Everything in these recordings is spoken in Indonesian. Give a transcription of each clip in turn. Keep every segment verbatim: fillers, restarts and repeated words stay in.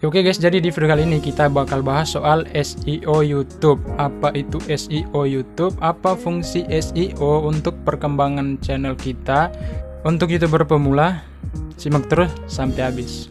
Oke guys, jadi di video kali ini kita bakal bahas soal S E O YouTube. Apa itu S E O YouTube? Apa fungsi S E O untuk perkembangan channel kita? Untuk YouTuber pemula, simak terus sampai habis.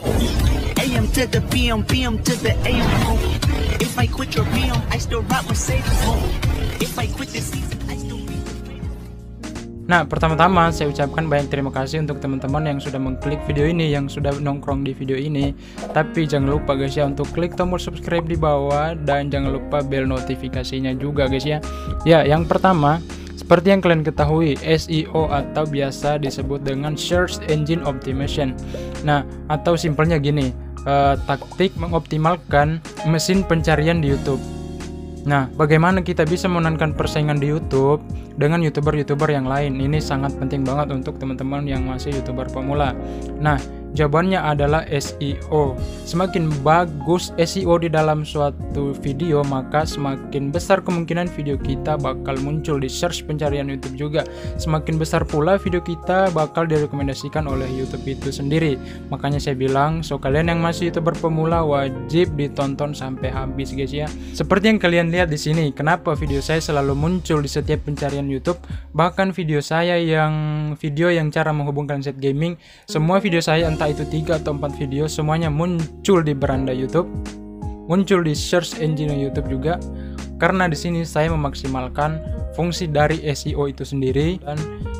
Nah, pertama-tama saya ucapkan banyak terima kasih untuk teman-teman yang sudah mengklik video ini, yang sudah nongkrong di video ini. Tapi jangan lupa guys ya untuk klik tombol subscribe di bawah dan jangan lupa bel notifikasinya juga guys ya. Ya, yang pertama, seperti yang kalian ketahui, S E O atau biasa disebut dengan Search Engine Optimization. Nah, atau simpelnya gini, eh, taktik mengoptimalkan mesin pencarian di YouTube. Nah, bagaimana kita bisa memenangkan persaingan di YouTube dengan YouTuber-YouTuber yang lain? Ini sangat penting banget untuk teman-teman yang masih YouTuber pemula. Nah, jawabannya adalah S E O. Semakin bagus S E O di dalam suatu video, maka semakin besar kemungkinan video kita bakal muncul di search pencarian YouTube juga. Semakin besar pula video kita bakal direkomendasikan oleh YouTube itu sendiri. Makanya saya bilang, so kalian yang masih YouTuber pemula wajib ditonton sampai habis guys ya. Seperti yang kalian lihat di sini, kenapa video saya selalu muncul di setiap pencarian YouTube, bahkan video saya yang video yang cara menghubungkan set gaming, semua video saya entah itu tiga atau empat video semuanya muncul di beranda YouTube, muncul di search engine YouTube juga, karena di sini saya memaksimalkan fungsi dari S E O itu sendiri dan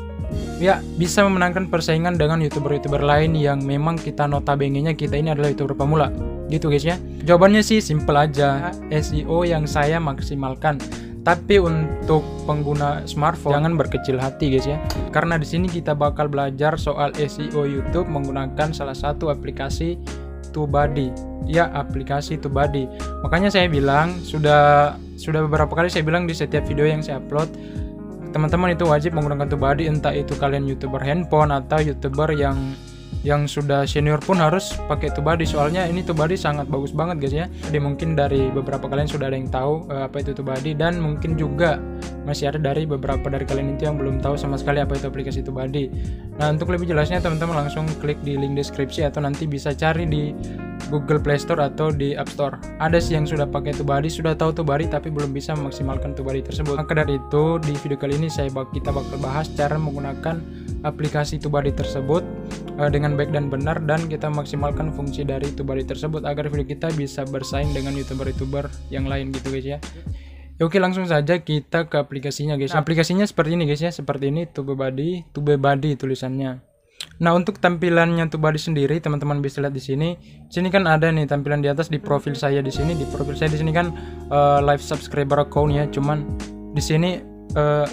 ya bisa memenangkan persaingan dengan YouTuber-YouTuber lain yang memang kita notabene-nya kita ini adalah YouTuber pemula. Gitu guys ya. Jawabannya sih simple aja, S E O yang saya maksimalkan. Tapi untuk pengguna smartphone jangan berkecil hati guys ya. Karena di sini kita bakal belajar soal S E O YouTube menggunakan salah satu aplikasi TubeBuddy. Ya, aplikasi TubeBuddy. Makanya saya bilang sudah sudah beberapa kali saya bilang di setiap video yang saya upload, teman-teman itu wajib menggunakan TubeBuddy, entah itu kalian YouTuber handphone atau YouTuber yang yang sudah senior pun harus pakai TubeBuddy, soalnya ini TubeBuddy sangat bagus banget guys ya. Jadi mungkin dari beberapa kalian sudah ada yang tahu uh, apa itu TubeBuddy, dan mungkin juga masih ada dari beberapa dari kalian itu yang belum tahu sama sekali apa itu aplikasi TubeBuddy. Nah, untuk lebih jelasnya teman-teman langsung klik di link deskripsi atau nanti bisa cari di Google Play Store atau di App Store. Ada sih yang sudah pakai TubeBuddy, sudah tahu TubeBuddy tapi belum bisa memaksimalkan TubeBuddy tersebut. Maka dari itu di video kali ini saya kita bakal bahas cara menggunakan aplikasi TubeBuddy tersebut uh, dengan baik dan benar, dan kita maksimalkan fungsi dari TubeBuddy tersebut agar video kita bisa bersaing dengan YouTuber-YouTuber yang lain gitu guys ya. Oke, langsung saja kita ke aplikasinya guys. Aplikasinya seperti ini guys ya, seperti ini TubeBuddy, TubeBuddy tulisannya. Nah, untuk tampilannya TubeBuddy sendiri teman-teman bisa lihat di sini. Sini kan ada nih tampilan di atas di profil saya di sini. Di profil saya di sini kan uh, live subscriber account ya. Cuman di sini uh,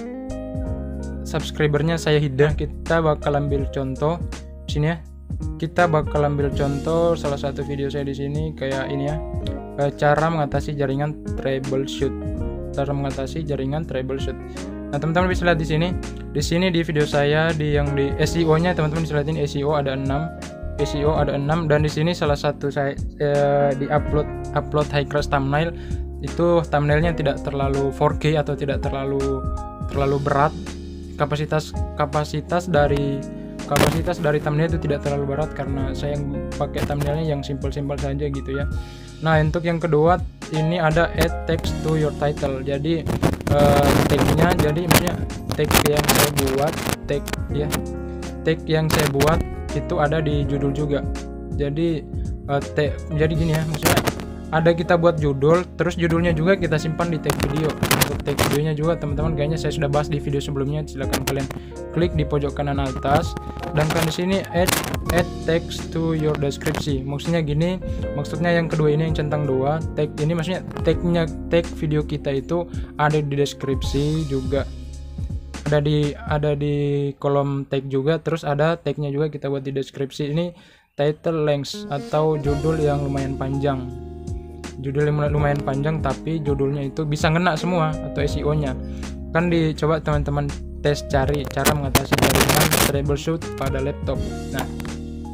subscribernya saya hidden. Kita bakal ambil contoh di sini ya. Kita bakal ambil contoh salah satu video saya di sini kayak ini ya. Uh, cara mengatasi jaringan troubleshoot. Cara mengatasi jaringan troubleshoot. Nah, teman-teman bisa lihat di sini. Di sini di video saya di yang di S E O-nya teman-teman bisa lihat ini S E O ada enam. S E O ada enam, dan di sini salah satu saya eh, di upload upload high class thumbnail. Itu thumbnailnya tidak terlalu four K atau tidak terlalu terlalu berat. Kapasitas kapasitas dari kapasitas dari thumbnail itu tidak terlalu berat karena saya yang pakai thumbnailnya yang simple-simple saja gitu ya. Nah, untuk yang kedua ini ada add text to your title. Jadi uh, tagnya, jadi maksudnya tag yang saya buat, tag ya, tag yang saya buat itu ada di judul juga. Jadi uh, tag, jadi gini ya, maksudnya ada kita buat judul, terus judulnya juga kita simpan di tag video. Untuk tag videonya juga teman-teman kayaknya saya sudah bahas di video sebelumnya, silahkan kalian klik di pojok kanan atas. Dan kan di sini add add text to your description. Maksudnya gini, maksudnya yang kedua ini yang centang dua, tag ini maksudnya tagnya tag video kita itu ada di deskripsi juga. Ada di ada di kolom tag juga, terus ada tagnya juga kita buat di deskripsi. Ini title length atau judul yang lumayan panjang. Judul yang lumayan panjang tapi judulnya itu bisa ngena semua atau S E O-nya. Kan dicoba teman-teman tes cari cara mengatasi jaringan troubleshoot pada laptop. Nah,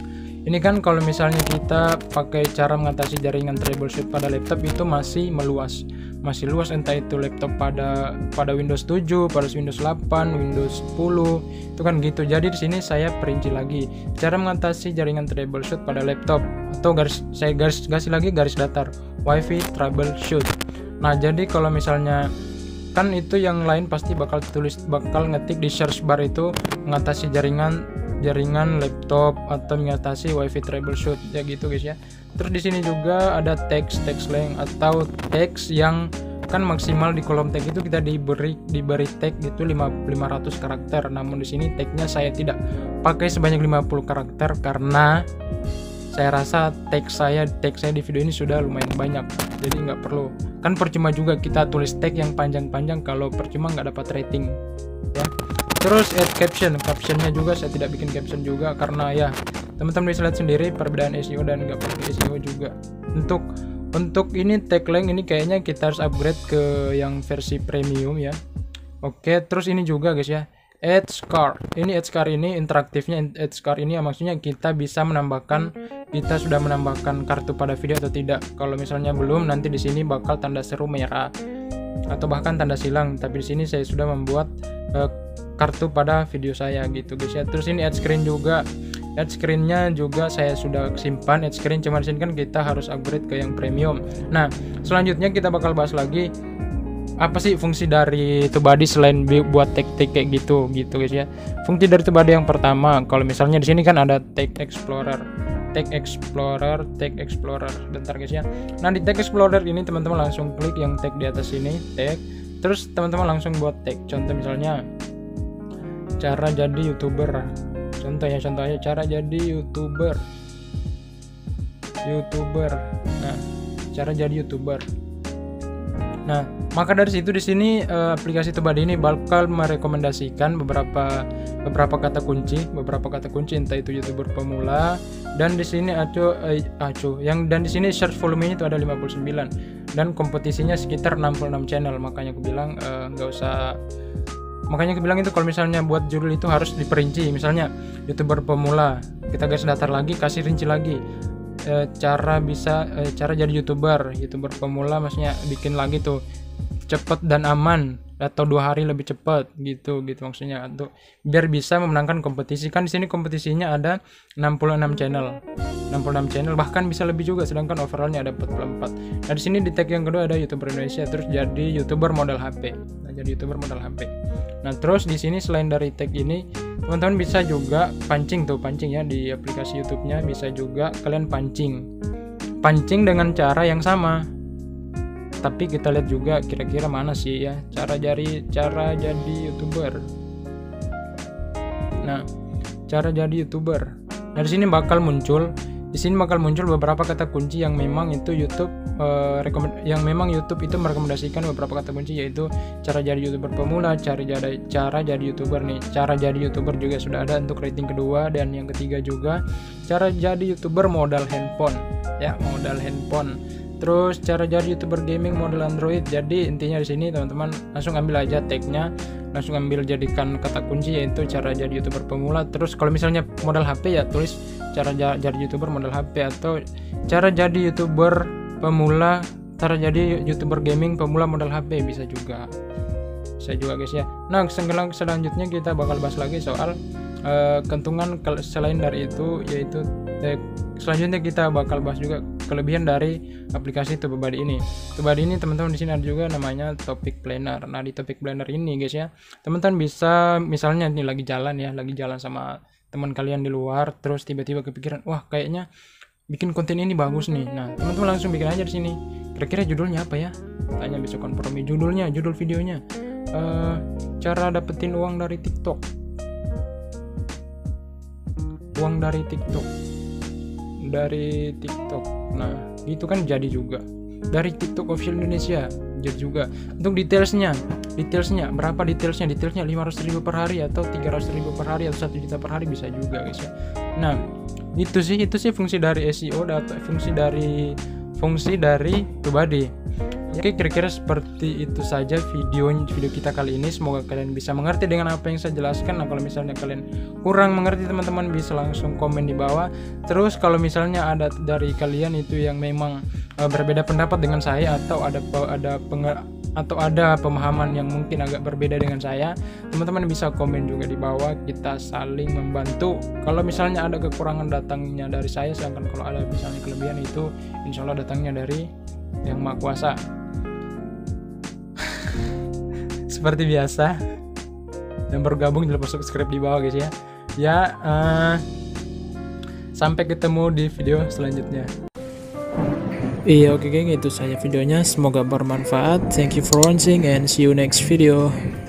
Ini kan kalau misalnya kita pakai cara mengatasi jaringan troubleshoot pada laptop itu masih meluas, masih luas, entah itu laptop pada pada Windows tujuh, pada Windows delapan, Windows sepuluh, itu kan gitu. Jadi di sini saya perinci lagi cara mengatasi jaringan troubleshoot pada laptop, atau garis saya garis kasih lagi garis datar WiFi troubleshoot. Nah, jadi kalau misalnya kan itu yang lain pasti bakal tulis bakal ngetik di search bar itu mengatasi jaringan jaringan laptop atau mengatasi WiFi troubleshoot ya gitu guys ya. Terus di sini juga ada teks teks length atau teks yang kan maksimal di kolom tag itu kita diberi diberi tag gitu lima ratus karakter. Namun di sini tagnya saya tidak pakai sebanyak lima puluh karakter karena saya rasa tag saya tag saya di video ini sudah lumayan banyak, jadi nggak perlu. Kan percuma juga kita tulis tag yang panjang-panjang kalau percuma nggak dapat rating ya. Terus add caption, captionnya juga saya tidak bikin caption juga karena ya teman-teman bisa lihat sendiri perbedaan S E O dan nggak pakai S E O juga. Untuk untuk ini tag length ini kayaknya kita harus upgrade ke yang versi premium ya. Oke, terus ini juga guys ya, add scar. Ini add scar ini interaktifnya, add scar ini ya, maksudnya kita bisa menambahkan, kita sudah menambahkan kartu pada video atau tidak. Kalau misalnya belum, nanti di sini bakal tanda seru merah atau bahkan tanda silang. Tapi di sini saya sudah membuat uh, kartu pada video saya gitu guys ya. Terus ini add screen juga, add screennya juga saya sudah simpan add screen, cuma di sini kan kita harus upgrade ke yang premium. Nah, selanjutnya kita bakal bahas lagi apa sih fungsi dari TubeBuddy selain buat tag-tag kayak gitu gitu guys ya. Fungsi dari TubeBuddy yang pertama, kalau misalnya di sini kan ada tag explorer, tag explorer, tag explorer. Bentar guys ya. Nah, di tag explorer ini teman-teman langsung klik yang tag di atas sini, tag. Terus teman-teman langsung buat tag. Contoh misalnya cara jadi YouTuber. Contohnya contohnya cara jadi YouTuber. YouTuber. Nah, cara jadi YouTuber. Nah, maka dari situ di sini uh, aplikasi TubeBuddy ini bakal merekomendasikan beberapa beberapa kata kunci, beberapa kata kunci entah itu YouTuber pemula, dan di sini acu eh, acu yang dan di sini search volumenya itu ada lima puluh sembilan dan kompetisinya sekitar enam puluh enam channel. Makanya aku bilang nggak uh, usah makanya aku bilang itu kalau misalnya buat judul itu harus diperinci. Misalnya YouTuber pemula, kita garis datar lagi, kasih rinci lagi. E, cara bisa e, cara jadi youtuber youtuber pemula, maksudnya bikin lagi tuh cepet dan aman atau dua hari lebih cepat gitu gitu maksudnya, untuk biar bisa memenangkan kompetisi. Kan di sini kompetisinya ada enam puluh enam channel enam puluh enam channel, bahkan bisa lebih juga, sedangkan overallnya ada empat puluh empat. Nah, di sini di tag yang kedua ada YouTuber Indonesia, terus jadi YouTuber modal H P. Nah, jadi YouTuber modal H P. Nah, terus di sini selain dari tag ini teman-teman bisa juga pancing tuh, pancing ya di aplikasi YouTube-nya bisa juga kalian pancing. Pancing dengan cara yang sama. Tapi kita lihat juga kira-kira mana sih ya cara jadi cara jadi YouTuber. Nah, cara jadi YouTuber. Nah, di sini bakal muncul Di sini bakal muncul beberapa kata kunci yang memang itu YouTube uh, yang memang YouTube itu merekomendasikan beberapa kata kunci, yaitu cara jadi YouTuber pemula, cara jadi cara jadi YouTuber nih. Cara jadi YouTuber juga sudah ada untuk rating kedua, dan yang ketiga juga cara jadi YouTuber modal handphone. Ya, modal handphone. Terus cara jadi YouTuber gaming model Android. Jadi intinya di sini teman-teman langsung ambil aja tagnya, langsung ambil jadikan kata kunci yaitu cara jadi YouTuber pemula. Terus kalau misalnya modal H P ya tulis cara jadi YouTuber modal H P, atau cara jadi YouTuber pemula, cara jadi YouTuber gaming pemula modal H P, bisa juga. Bisa juga guys ya. Nah, selanjutnya kita bakal bahas lagi soal uh, keuntungan selain dari itu, yaitu eh, selanjutnya kita bakal bahas juga kelebihan dari aplikasi TubeBuddy ini. TubeBuddy ini teman-teman di sini ada juga namanya Topic Planner. Nah, di Topic Planner ini guys ya, teman-teman bisa misalnya ini lagi jalan ya, lagi jalan sama teman kalian di luar, terus tiba-tiba kepikiran, wah kayaknya bikin konten ini bagus nih. Nah, teman-teman langsung bikin aja di sini. Kira-kira judulnya apa ya? Tanya bisa kompromi judulnya, judul videonya. Uh, cara dapetin uang dari TikTok. Uang dari TikTok. Dari TikTok. Nah, gitu kan jadi juga. Dari TikTok Official Indonesia jadi juga. Untuk detailsnya, detailsnya berapa detailsnya? Detailsnya lima ratus ribu per hari atau tiga ratus ribu per hari atau satu juta per hari bisa juga guys ya. Nah, itu sih itu sih fungsi dari S E O atau fungsi dari fungsi dari TubeBuddy. Oke, kira-kira seperti itu saja video video kita kali ini. Semoga kalian bisa mengerti dengan apa yang saya jelaskan. Nah, kalau misalnya kalian kurang mengerti, teman-teman bisa langsung komen di bawah. Terus kalau misalnya ada dari kalian itu yang memang uh, berbeda pendapat dengan saya, atau ada ada penger atau ada pemahaman yang mungkin agak berbeda dengan saya, teman-teman bisa komen juga di bawah. Kita saling membantu. Kalau misalnya ada kekurangan, datangnya dari saya, sedangkan kalau ada misalnya kelebihan, itu insya Allah datangnya dari Yang Maha Kuasa. Seperti biasa, yang baru gabung jangan lupa subscribe di bawah guys ya. Ya, uh, sampai ketemu di video selanjutnya. Iya, oke geng, itu saja videonya. Semoga bermanfaat. Thank you for watching and see you next video.